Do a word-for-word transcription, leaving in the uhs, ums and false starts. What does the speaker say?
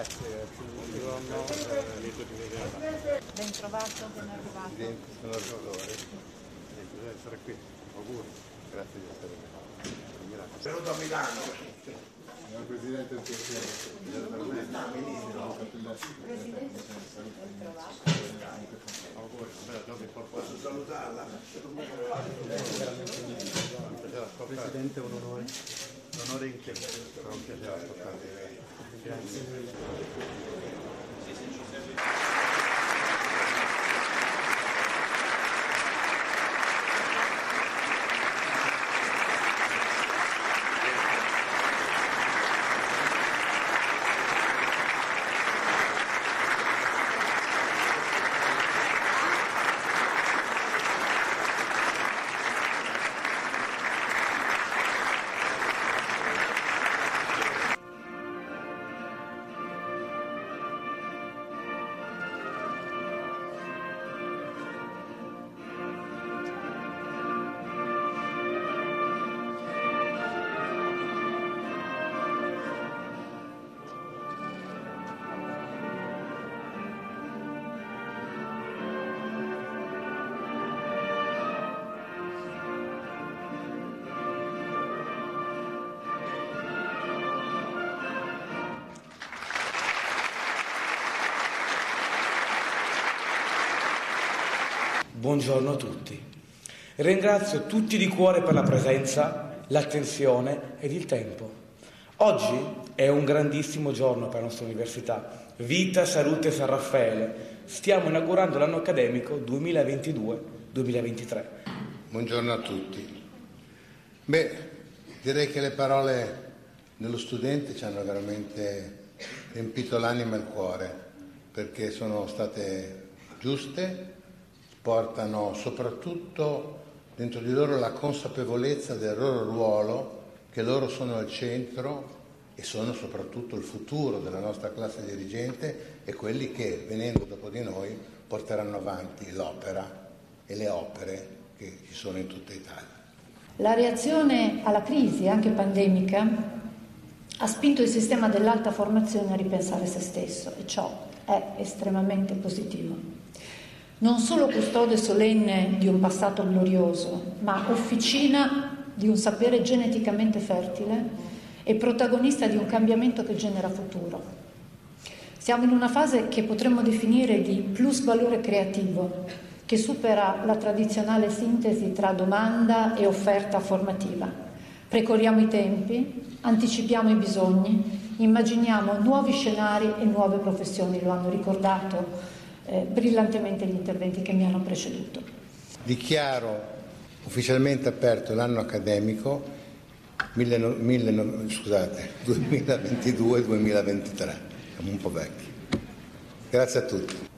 Grazie, buongiorno, eh, lieto di vederla. Ben trovato, ben arrivato. Presidente, sono Salvatore, lieto di essere qui, auguri, grazie di essere qui. Grazie. Venuto a Milano. Signor Presidente, un piacere. Auguri, bella giornata importante. Posso salutarla? Presidente, un onore. L'onore in chiesa, sarà un piacere ascoltarvi. Grazie. Buongiorno a tutti. Ringrazio tutti di cuore per la presenza, l'attenzione ed il tempo. Oggi è un grandissimo giorno per la nostra università. Vita, Salute San Raffaele. Stiamo inaugurando l'anno accademico duemilaventidue duemilaventitré. Buongiorno a tutti. Beh, direi che le parole dello studente ci hanno veramente riempito l'anima e il cuore, perché sono state giuste, portano soprattutto dentro di loro la consapevolezza del loro ruolo, che loro sono al centro e sono soprattutto il futuro della nostra classe dirigente e quelli che, venendo dopo di noi, porteranno avanti l'opera e le opere che ci sono in tutta Italia. La reazione alla crisi, anche pandemica, ha spinto il sistema dell'alta formazione a ripensare se stesso e ciò è estremamente positivo. Non solo custode solenne di un passato glorioso, ma officina di un sapere geneticamente fertile e protagonista di un cambiamento che genera futuro. Siamo in una fase che potremmo definire di plus valore creativo, che supera la tradizionale sintesi tra domanda e offerta formativa. Precorriamo i tempi, anticipiamo i bisogni, immaginiamo nuovi scenari e nuove professioni, lo hanno ricordato Eh, brillantemente gli interventi che mi hanno preceduto. Dichiaro ufficialmente aperto l'anno accademico mille, mille, scusate, duemilaventidue duemilaventitré. Siamo un po' vecchi. Grazie a tutti.